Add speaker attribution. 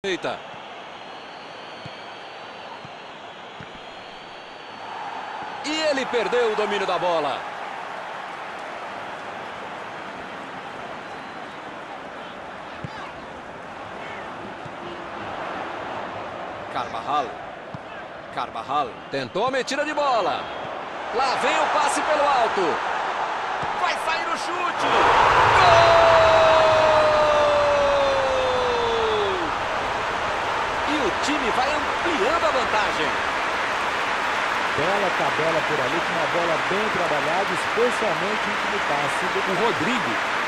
Speaker 1: Eita. E ele perdeu o domínio da bola. Carvajal tentou a metida de bola. Lá vem o passe pelo alto. Vai sair o chute. Gol! E o time vai ampliando a vantagem.
Speaker 2: Bela tabela por ali, com uma bola bem trabalhada, especialmente no passe do Rodrigo.